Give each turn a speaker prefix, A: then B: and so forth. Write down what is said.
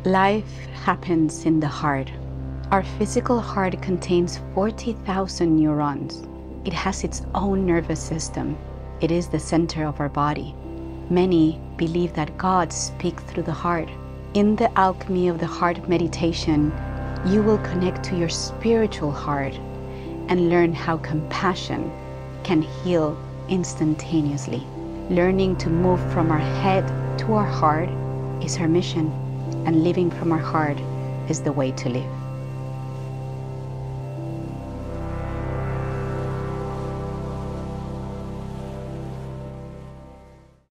A: Life happens in the heart. Our physical heart contains 40,000 neurons. It has its own nervous system. It is the center of our body. Many believe that God speaks through the heart. In the alchemy of the heart meditation, you will connect to your spiritual heart and learn how compassion can heal instantaneously. Learning to move from our head to our heart is our mission, and living from our heart is the way to live.